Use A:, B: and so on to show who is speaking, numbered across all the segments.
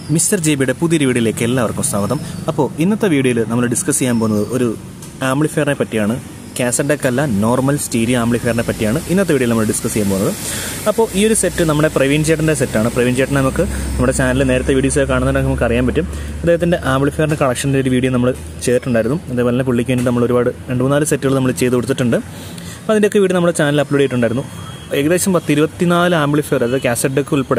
A: Mister ജെബിയുടെ പുതിയൊരു വീഡിയോയിലേക്ക് എല്ലാവർക്കും സ്വാഗതം. അപ്പോൾ ഇന്നത്തെ വീഡിയോയിൽ നമ്മൾ ഡിസ്കസ് ചെയ്യാൻ പോകുന്നത് ഒരു ആംപ്ലിഫയറിനെ പറ്റിയാണ്. കാസറ്റ് ഡെക്ക് അല്ല, നോർമൽ സ്റ്റീരിയോ ആംപ്ലിഫയറിനെ പറ്റിയാണ് ഇന്നത്തെ വീഡിയോയിൽ നമ്മൾ ഡിസ്കസ് ചെയ്യാൻ പോകുന്നത്. അപ്പോൾ ഈ ഒരു സെറ്റ് നമ്മുടെ പ്രവീൺ ചേട്ടൻ്റെ സെറ്റാണ്. പ്രവീൺ ചേട്ടൻ നമുക്ക് നമ്മുടെ ചാനലിൽ നേരത്തെ വീഡിയോസ് കാണുന്നുണ്ടെങ്കിൽ നമുക്ക് അറിയാൻ പറ്റും. അദ്ദേഹത്തിൻ്റെ ആംപ്ലിഫയറിൻ്റെ കളക്ഷൻ്റെ ഒരു വീഡിയോ നമ്മൾ ചെയ്തിട്ടുണ്ടായിരുന്നു. അതേപോലെ തന്നെ പുള്ളിക്ക് വേണ്ടി നമ്മൾ ഒരുപാട് 2-3 സെറ്റുകൾ നമ്മൾ ചെയ്ത് കൊടുത്തിട്ടുണ്ട്. അപ്പോൾ അതിൻ്റെയൊക്കെ വീഡിയോ നമ്മുടെ ചാനലിൽ അപ്ലോഡ് ചെയ്തിട്ടുണ്ടായിരുന്നു. ഏകദേശം 24 ആംപ്ലിഫയർ, അതായത് കാസറ്റ് ഡെക്ക് ഉൾപ്പെടെ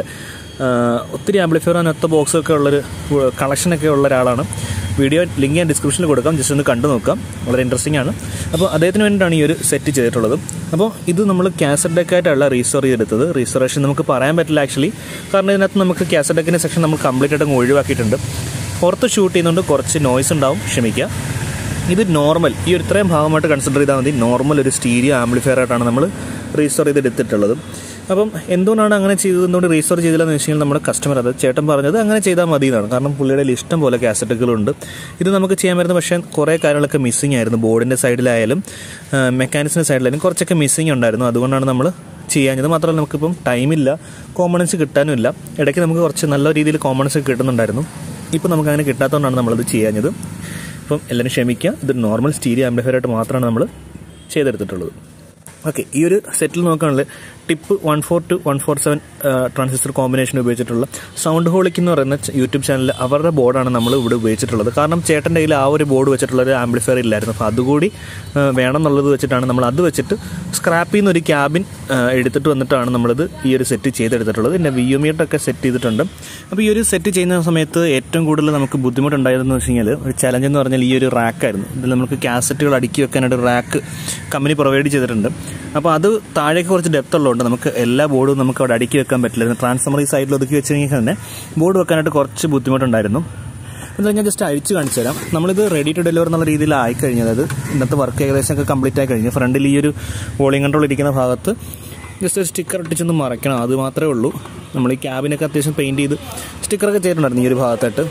A: ഒത്തിരി ആംപ്ലിഫയർ അതിനൊത്ത ബോക്സൊക്കെ ഉള്ളൊരു കളക്ഷനൊക്കെ ഉള്ള ഒരാളാണ്. വീഡിയോ ലിങ്ക് ഞാൻ ഡിസ്ക്രിപ്ഷനിൽ കൊടുക്കാം, ജസ്റ്റ് ഒന്ന് കണ്ടു നോക്കാം, വളരെ ഇൻട്രസ്റ്റിംഗ് ആണ്. അപ്പോൾ അദ്ദേഹത്തിന് വേണ്ടിയിട്ടാണ് ഈ ഒരു സെറ്റ് ചെയ്തിട്ടുള്ളത്. അപ്പോൾ ഇത് നമ്മൾ കാസറ്റ് ഡെക്കായിട്ടല്ല റീസ്റ്റോർ ചെയ്തെടുത്തത്. റീസ്റ്റോറേഷൻ നമുക്ക് പറയാൻ പറ്റില്ല ആക്ച്വലി, കാരണം ഇതിനകത്ത് നമുക്ക് കാസറ്റ് ഡെക്കിൻ്റെ സെക്ഷൻ നമ്മൾ കംപ്ലീറ്റ് ആയിട്ട് ഒഴിവാക്കിയിട്ടുണ്ട്. പുറത്ത് ഷൂട്ട് ചെയ്യുന്നതുകൊണ്ട് കുറച്ച് നോയ്സ് ഉണ്ടാവും, ക്ഷമിക്കുക. ഇത് നോർമൽ, ഈ ഒരു ഇത്രയും ഭാഗമായിട്ട് കൺസിഡർ ചെയ്താൽ മതി. നോർമൽ ഒരു സ്റ്റീരിയോ ആംപ്ലിഫയർ ആയിട്ടാണ് നമ്മൾ റീസ്റ്റോർ ചെയ്തെടുത്തിട്ടുള്ളത്. അപ്പം എന്തുകൊണ്ടാണ് അങ്ങനെ ചെയ്തതുകൊണ്ട് റീസ്റ്റോർ ചെയ്തില്ലെന്ന് വെച്ച് കഴിഞ്ഞാൽ നമ്മുടെ കസ്റ്റമർ, അത് ചേട്ടൻ പറഞ്ഞത് അങ്ങനെ ചെയ്താൽ മതി എന്നാണ്. കാരണം പുള്ളിയുടെ ഇഷ്ടം പോലെ കാസറ്റുകളുണ്ട്. ഇത് നമുക്ക് ചെയ്യാൻ പറ്റുന്ന, പക്ഷേ കുറേ കാര്യങ്ങളൊക്കെ മിസ്സിംഗ് ആയിരുന്നു. ബോർഡിൻ്റെ സൈഡിലായാലും മെക്കാനിക്സിൻ്റെ സൈഡിലായാലും കുറച്ചൊക്കെ മിസ്സിംഗ് ഉണ്ടായിരുന്നു. അതുകൊണ്ടാണ് നമ്മൾ ചെയ്യാഞ്ഞത്. മാത്രമല്ല നമുക്കിപ്പം ടൈമില്ല, കോമ്പണൻസ് കിട്ടാനുമില്ല. ഇടയ്ക്ക് നമുക്ക് കുറച്ച് നല്ല രീതിയിൽ കോമ്പണൻസ് കിട്ടുന്നുണ്ടായിരുന്നു. ഇപ്പോൾ നമുക്കങ്ങനെ കിട്ടാത്തതുകൊണ്ടാണ് നമ്മളത് ചെയ്യാഞ്ഞത്. അപ്പം എല്ലാവരും ക്ഷമിക്കുക. ഇത് നോർമൽ സ്റ്റീരിയോ ആംപ്ലിഫയർ ആയിട്ട് മാത്രമാണ് നമ്മൾ ചെയ്തെടുത്തിട്ടുള്ളത്. ഓക്കെ, ഈ ഒരു സെറ്റിൽ നോക്കുകയാണെങ്കിൽ ടിപ്പ് 142 to 147 ട്രാൻസിസ്റ്റർ കോമ്പിനേഷൻ ഉപയോഗിച്ചിട്ടുള്ള സൗണ്ട് ഹോളിക് എന്ന് പറയുന്ന യൂട്യൂബ് ചാനലിൽ അവരുടെ ബോർഡാണ് നമ്മൾ ഇവിടെ ഉപയോഗിച്ചിട്ടുള്ളത്. കാരണം ചേട്ടൻ്റെ കയ്യിൽ ആ ഒരു ബോർഡ് വെച്ചിട്ടുള്ള ഒരു ആംപ്ലിഫയർ ഇല്ലായിരുന്നു. അപ്പോൾ അതുകൂടി വേണം എന്നുള്ളത് വെച്ചിട്ടാണ് നമ്മൾ അത് വെച്ചിട്ട് സ്ക്രാപ്പിൽ നിന്ന് ഒരു ക്യാബിൻ എടുത്തിട്ട് വന്നിട്ടാണ് നമ്മളിത് ഈ ഒരു സെറ്റ് ചെയ്തെടുത്തിട്ടുള്ളത്. പിന്നെ VME-ട്ടൊക്കെ സെറ്റ് ചെയ്തിട്ടുണ്ട്. അപ്പോൾ ഈ ഒരു സെറ്റ് ചെയ്യുന്ന സമയത്ത് ഏറ്റവും കൂടുതൽ നമുക്ക് ബുദ്ധിമുട്ടുണ്ടായതെന്ന് വെച്ച് കഴിഞ്ഞാൽ ഒരു ചലഞ്ച് എന്ന് പറഞ്ഞാൽ ഈ ഒരു റാക്കായിരുന്നു. ഇതിൽ നമുക്ക് കാസറ്റുകൾ അടുക്കി വെക്കാനായിട്ട് റാക്ക് കമ്പനി പ്രൊവൈഡ് ചെയ്തിട്ടുണ്ട്. അപ്പോൾ അത് താഴേക്ക് കുറച്ച് ഡെപ്ത് ഉള്ളതുകൊണ്ട് നമുക്ക് എല്ലാ ബോർഡും നമുക്ക് അവിടെ അടുക്കി വെക്കാൻ പറ്റില്ല. ട്രാൻസ്ഫോമർ ഈ സൈഡിൽ ഒതുക്കി വെച്ച് കഴിഞ്ഞാൽ തന്നെ ബോർഡ് വെക്കാനായിട്ട് കുറച്ച് ബുദ്ധിമുട്ടുണ്ടായിരുന്നു. എന്തായാലും ഞാൻ ജസ്റ്റ് അഴിച്ച് കാണിച്ചു തരാം. നമ്മളിത് റെഡി ടു ഡെലിവർ എന്നുള്ള രീതിയിൽ ആയിക്കഴിഞ്ഞത്, അതായത് ഇന്നത്തെ വർക്ക് ഏകദേശമൊക്കെ കംപ്ലീറ്റ് ആയി കഴിഞ്ഞു. ഫ്രണ്ടിൽ ഈ ഒരു വോളിയം കൺട്രോൾ ഇരിക്കുന്ന ഭാഗത്ത് ജസ്റ്റ് ഒരു സ്റ്റിക്കർ ഒട്ടിച്ചൊന്ന് മറയ്ക്കണം, അത് മാത്രമേ ഉള്ളൂ. നമ്മൾ ഈ ക്യാബിനൊക്കെ അത്യാവശ്യം പെയിൻറ്റ് ചെയ്ത് സ്റ്റിക്കറൊക്കെ ചെയ്തിട്ടുണ്ടായിരുന്നു ഈ ഒരു ഭാഗത്തായിട്ട്.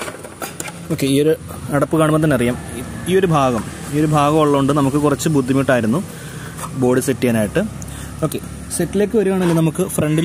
A: ഓക്കെ, ഈ ഒരു അടപ്പ് കാണുമ്പോൾ തന്നെ അറിയാം ഈ ഒരു ഭാഗം ഉള്ളതുകൊണ്ട് നമുക്ക് കുറച്ച് ബുദ്ധിമുട്ടായിരുന്നു ബോർഡ് സെറ്റ് ചെയ്യാനായിട്ട്. ഓക്കെ, സെറ്റിലേക്ക് വരികയാണെങ്കിൽ നമുക്ക് ഫ്രണ്ടിൽ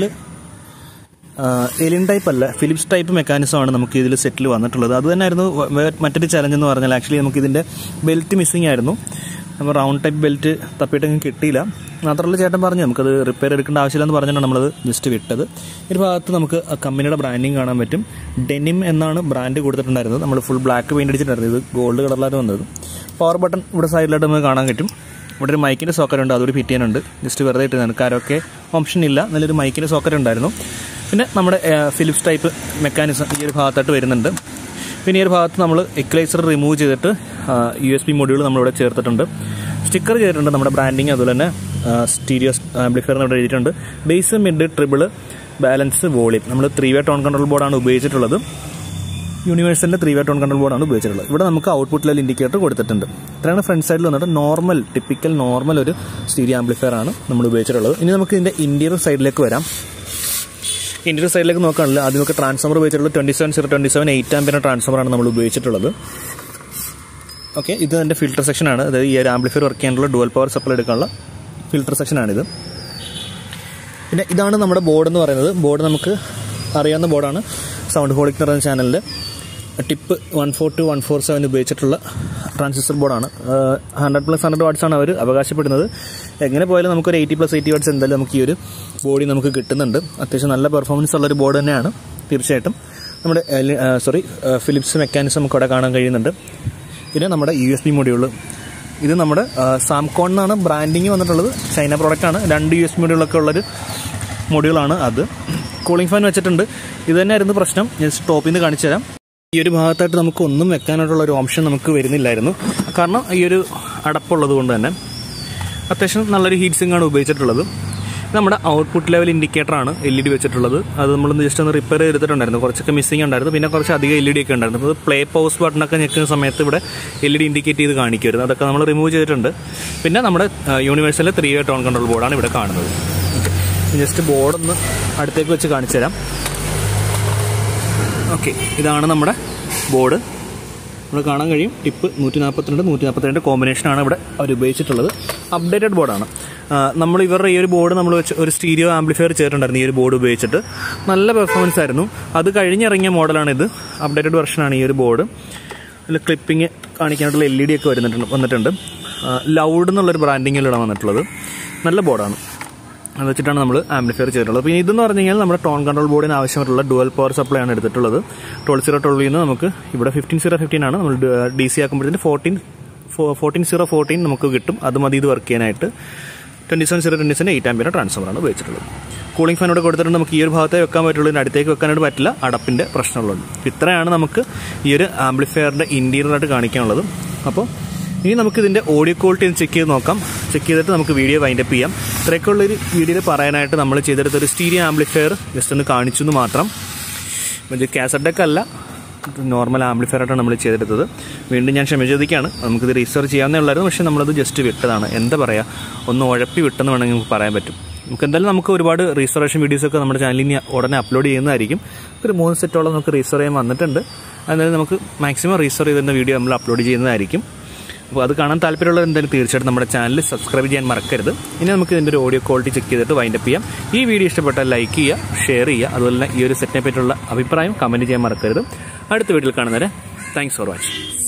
A: എലിൻ ടൈപ്പ് അല്ല, ഫിലിപ്സ് ടൈപ്പ് മെക്കാനിസമാണ് നമുക്ക് ഇതിൽ സെറ്റിൽ വന്നിട്ടുള്ളത്. അത് തന്നെയായിരുന്നു മറ്റൊരു ചലഞ്ച് എന്ന് പറഞ്ഞാൽ. ആക്ച്വലി നമുക്ക് ഇതിൻ്റെ ബെൽറ്റ് മിസ്സിംഗ് ആയിരുന്നു. നമ്മൾ റൗണ്ട് ടൈപ്പ് ബെൽറ്റ് തപ്പിയിട്ടൊന്നും കിട്ടിയില്ല. മാത്രമല്ല ചേട്ടൻ പറഞ്ഞു നമുക്കത് റിപ്പയർ എടുക്കേണ്ട ആവശ്യമില്ലെന്ന് പറഞ്ഞിട്ടാണ് നമ്മളത് ജസ്റ്റ് വിട്ടത്. ഈ ഭാഗത്ത് നമുക്ക് കമ്പനിയുടെ ബ്രാൻഡിങ് കാണാൻ പറ്റും. ഡെനിം എന്നാണ് ബ്രാൻഡ് കൊടുത്തിട്ടുണ്ടായിരുന്നത്. നമ്മൾ ഫുൾ ബ്ലാക്ക് പെയിൻ്റ് അടിച്ചിട്ടുണ്ടായിരുന്നു. ഇത് ഗോൾഡ് കളറിലാണ് വന്നത്. പവർ ബട്ടൺ ഇവിടെ സൈഡിലായിട്ട് നമുക്ക് കാണാൻ പറ്റും. ഇവിടെ ഒരു മൈക്കിൻ്റെ സോക്കറ്റ് ഉണ്ട്, അതൊരു ഫിറ്റ് ചെയ്യാനുണ്ട്. ജസ്റ്റ് വെറുതെ ഇട്ടുന്നതാണ്, കാരൊക്കെ ഓപ്ഷൻ ഇല്ല. നല്ലൊരു മൈക്കിൻ്റെ സോക്കറ്റ് ഉണ്ടായിരുന്നു. പിന്നെ നമ്മുടെ ഫിലിപ്സ് ടൈപ്പ് മെക്കാനിസം ഈ ഒരു ഭാഗത്തായിട്ട് വരുന്നുണ്ട്. പിന്നെ ഈ ഒരു ഭാഗത്ത് നമ്മൾ ഇക്വലൈസർ റിമൂവ് ചെയ്തിട്ട് USB മൊഡ്യൂൾ നമ്മളിവിടെ ചേർത്തിട്ടുണ്ട്. സ്റ്റിക്കർ ചെയ്തിട്ടുണ്ട് നമ്മുടെ ബ്രാൻഡിങ്. അതുപോലെ തന്നെ സ്റ്റീരിയോ ആംപ്ലിഫയറിന് ഇവിടെ എഴുതിയിട്ടുണ്ട്. Bass, mid, treble, balance, volume. നമ്മൾ 3-way ടോൺ കൺട്രോൾ ബോർഡാണ് ഉപയോഗിച്ചിട്ടുള്ളത്. യൂണിവേഴ്സലിൻ്റെ 3-way ടോൺ കൺട്രോൾ ബോർഡാണ് ഉപയോഗിച്ചിട്ടുള്ളത്. ഇവിടെ നമുക്ക് ഔട്ട്പുട്ട് ലെവൽ ഇൻഡിക്കേറ്റർ കൊടുത്തിട്ടുണ്ട്. ഇത്രയാണ് ഫ്രണ്ട് സൈഡിൽ വന്നിട്ട് നോർമൽ, ടിപ്പിക്കൽ നോർമൽ ഒരു സ്റ്റീരിയോ ആംപ്ലിഫയർ ആണ് നമ്മൾ ഉപയോഗിച്ചിട്ടുള്ളത്. ഇനി നമുക്ക് ഇതിൻ്റെ ഇന്റീരിയർ സൈഡിലേക്ക് വരാം. ഇന്റീരിയർ സൈഡിലേക്ക് നോക്കുകയാണെങ്കിൽ ആദ്യം നമുക്ക് ട്രാൻസ്ഫോമർ ഉപയോഗിച്ചിട്ടുള്ളത് 27027 8 ആമ്പിയർ ട്രാൻസ്ഫോമറാണ് നമ്മൾ ഉപയോഗിച്ചിട്ടുള്ളത്. ഓക്കെ, ഇത് എൻ്റെ ഫിൽട്ടർ സെക്ഷനാണ്. അതായത് ഈ ഒരു ആംപ്ലിഫയർ വർക്ക് ചെയ്യാനുള്ള ഡുവൽ പവർ സപ്ലൈ എടുക്കാനുള്ള ഫിൽട്ടർ സെക്ഷനാണിത്. പിന്നെ ഇതാണ് നമ്മുടെ ബോർഡ് എന്ന് പറയുന്നത്. ബോർഡ് നമുക്ക് അറിയാവുന്ന ബോർഡാണ്. സൗണ്ട് ഹോളിക് എന്ന് പറയുന്ന ചാനലിൽ ടിപ്പ് 142 to 147 ഉപയോഗിച്ചിട്ടുള്ള ട്രാൻസിസ്റ്റർ ബോർഡാണ്. 100+100 വാട്ട്സാണ് അവർ അവകാശപ്പെടുന്നത്. എങ്ങനെ പോയാലും നമുക്കൊരു 80+80 വാട്ട്സ് എന്തായാലും നമുക്ക് ഈ ഒരു ബോഡി നമുക്ക് കിട്ടുന്നുണ്ട്. അത്യാവശ്യം നല്ല പെർഫോമൻസ് ഉള്ളൊരു ബോർഡ് തന്നെയാണ് തീർച്ചയായിട്ടും. നമ്മുടെ ഫിലിപ്സ് മെക്കാനിസം നമുക്ക് അവിടെ കാണാൻ കഴിയുന്നുണ്ട്. പിന്നെ നമ്മുടെ USB മൊഡ്യൂൾ, ഇത് നമ്മുടെ സാംകോൺ എന്നാണ് ബ്രാൻഡിങ് വന്നിട്ടുള്ളത്. ചൈന പ്രോഡക്റ്റാണ്. 2 USB മൊഡ്യൂളൊക്കെ ഉള്ളൊരു മൊഡ്യൂളാണ് അത്. കൂളിംഗ് ഫാൻ വെച്ചിട്ടുണ്ട്. ഇത് തന്നെയായിരുന്നു പ്രശ്നം. ഞാൻ ടോപ്പിൽ നിന്ന് കാണിച്ചു തരാം. ഈ ഒരു ഭാഗത്തായിട്ട് നമുക്ക് ഒന്നും വെക്കാനായിട്ടുള്ള ഒരു ഓപ്ഷൻ നമുക്ക് വരുന്നില്ലായിരുന്നു. കാരണം ഈ ഒരു അടപ്പുള്ളത് കൊണ്ട് തന്നെ അത്യാവശ്യം നല്ലൊരു ഹീറ്റ് സിങ്കാണ് ഉപയോഗിച്ചിട്ടുള്ളത്. നമ്മുടെ ഔട്ട്പുട്ട് ലെവൽ ഇൻഡിക്കേറ്ററാണ് LED വെച്ചിട്ടുള്ളത്. അത് നമ്മളൊന്ന് ജസ്റ്റ് ഒന്ന് റിപ്പയർ ചെയ്തിട്ടുണ്ടായിരുന്നു. കുറച്ചൊക്കെ മിസ്സിംഗ് ഉണ്ടായിരുന്നു. പിന്നെ കുറച്ച് അധികം LED ഒക്കെ ഉണ്ടായിരുന്നു. അപ്പോൾ പ്ലേ പൗസ് ബട്ടണൊക്കെ ഞെക്കുന്ന സമയത്ത് ഇവിടെ LED ഇൻഡിക്കേറ്റ് ചെയ്ത് കാണിക്കുമായിരുന്നു. അതൊക്കെ നമ്മൾ റിമൂവ് ചെയ്തിട്ടുണ്ട്. പിന്നെ നമ്മുടെ യൂണിവേഴ്സലിലെ 3-way ടോൺ കൺട്രോൾ ബോർഡാണ് ഇവിടെ കാണുന്നത്. ജസ്റ്റ് ബോർഡൊന്ന് അടുത്തേക്ക് വെച്ച് കാണിച്ചു തരാം. ഓക്കെ, ഇതാണ് നമ്മുടെ ബോർഡ്. നമ്മൾ കാണാൻ കഴിയും. ടിപ്പ് 142 കോമ്പിനേഷനാണ് ഇവിടെ അവർ ഉപയോഗിച്ചിട്ടുള്ളത്. അപ്ഡേറ്റഡ് ബോർഡാണ്. നമ്മൾ ഇവരുടെ ഈ ഒരു ബോർഡ് നമ്മൾ വെച്ച് ഒരു സ്റ്റീരിയോ ആംപ്ലിഫയർ ചെയ്തിട്ടുണ്ടായിരുന്നു ഈ ഒരു ബോർഡ് ഉപയോഗിച്ചിട്ട്. നല്ല പെർഫോമൻസ് ആയിരുന്നു. അത് കഴിഞ്ഞിറങ്ങിയ മോഡലാണിത്. അപ്ഡേറ്റഡ് വെർഷനാണ് ഈ ഒരു ബോർഡ്. ഇതിൽ ക്ലിപ്പിംഗ് കാണിക്കാനായിട്ടുള്ള LED ഒക്കെ വന്നിട്ടുണ്ട്. ലൗഡ് എന്നുള്ളൊരു ബ്രാൻഡിങ്ങിലാണ് വന്നിട്ടുള്ളത്. നല്ല ബോർഡാണ്. അത് വെച്ചിട്ടാണ് നമ്മൾ ആംപ്ലിഫയർ ചെയ്തിട്ടുള്ളത്. പിന്നെ ഇതെന്ന് പറഞ്ഞു കഴിഞ്ഞാൽ നമ്മുടെ ടോൺ കൺട്രോൾ ബോർഡിന് ആവശ്യമായിട്ടുള്ള ഡുവൽ പവർ സപ്ലൈ ആണ് എടുത്തിട്ടുള്ളത്. 12012 നിന്ന് നമുക്ക് ഇവിടെ 15015 ആണ്. നമ്മൾ DC ആക്കുമ്പോഴത്തേന് 14014 നമുക്ക് കിട്ടും. അത് മതി ഇത് വർക്ക് ചെയ്യാനായിട്ട്. 27027 8 ആംപിയർ ട്രാൻസ്ഫോമറാണ് ഉപയോഗിച്ചിട്ടുള്ളത്. കൂളിംഗ് ഫാനോട് കൊടുത്തിട്ടുണ്ട്. നമുക്ക് ഈ ഒരു ഭാഗത്തെ വെക്കാൻ പറ്റുള്ളൂ, ഇതിന് അടുത്തേക്ക് വെക്കാനായിട്ട് പറ്റില്ല, അടപ്പിൻ്റെ പ്രശ്നമുള്ളത്. ഇത്രയാണ് നമുക്ക് ഈ ഒരു ആംപ്ലിഫയറിൻ്റെ ഇൻറ്റീരിയറായിട്ട് കാണിക്കാനുള്ളത്. അപ്പോൾ ഇനി നമുക്ക് ഇതിൻ്റെ ഓഡിയോ ക്വാളിറ്റി ചെക്ക് ചെയ്ത് നോക്കാം. ചെക്ക് ചെയ്തിട്ട് നമുക്ക് വീഡിയോ വൈൻഡപ്പ് ചെയ്യാം. ഇത്രയൊക്കെയുള്ളൊരു വീഡിയോയിൽ പറയാനായിട്ട് നമ്മൾ ചെയ്തെടുത്തൊരു സ്റ്റീരിയോ ആംപ്ലിഫയർ ജസ്റ്റ് ഒന്ന് കാണിച്ചു എന്ന് മാത്രം. ഇത് കാസറ്റ് ഡെക്ക് അല്ല, നോർമൽ ആംപ്ലിഫയർ ആയിട്ടാണ് നമ്മൾ ചെയ്തെടുത്തത്. വീണ്ടും ഞാൻ ക്ഷമ ചോദിക്കുകയാണ്. നമുക്കിത് റീസ്റ്റോർ ചെയ്യാവുന്നേ ഉള്ളായിരുന്നു, പക്ഷേ നമ്മളത് ജസ്റ്റ് വിട്ടതാണ്. എന്താ പറയുക, ഒന്ന് ഉഴപ്പി വിട്ടെന്ന് വേണമെങ്കിൽ നമുക്ക് പറയാൻ പറ്റും. നമുക്ക് എന്തായാലും നമുക്ക് ഒരുപാട് റീസ്റ്റോറേഷൻ വീഡിയോസൊക്കെ നമ്മുടെ ചാനലിൽ ഉടനെ അപ്ലോഡ് ചെയ്യുന്നതായിരിക്കും. ഒരു 3 സെറ്റോളം നമുക്ക് റീസ്റ്റോർ ചെയ്യാൻ വന്നിട്ടുണ്ട്. എന്നാലും നമുക്ക് മാക്സിമം റീസ്റ്റോർ ചെയ്തിരുന്ന വീഡിയോ നമ്മൾ അപ്ലോഡ് ചെയ്യുന്നതായിരിക്കും. അപ്പോൾ അത് കാണാൻ താല്പര്യമുള്ളവർ എന്തായാലും തീർച്ചയായിട്ടും നമ്മുടെ ചാനൽ സബ്സ്ക്രൈബ് ചെയ്യാൻ മറക്കരുത്. ഇനി നമുക്ക് ഇതിൻ്റെ ഒരു ഓഡിയോ ക്വാളിറ്റി ചെക്ക് ചെയ്തിട്ട് വൈൻഡപ്പ് ചെയ്യാം. ഈ വീഡിയോ ഇഷ്ടപ്പെട്ടാൽ ലൈക്ക് ചെയ്യുക, ഷെയർ ചെയ്യുക. അതുപോലെ തന്നെ ഈ ഒരു സെറ്റിനെ പറ്റിയുള്ള അഭിപ്രായം കമൻറ്റ് ചെയ്യാൻ മറക്കരുത്. അടുത്ത വീഡിയോയിൽ കാണുന്നവരെ താങ്ക്സ് ഫോർ വാച്ചിങ്.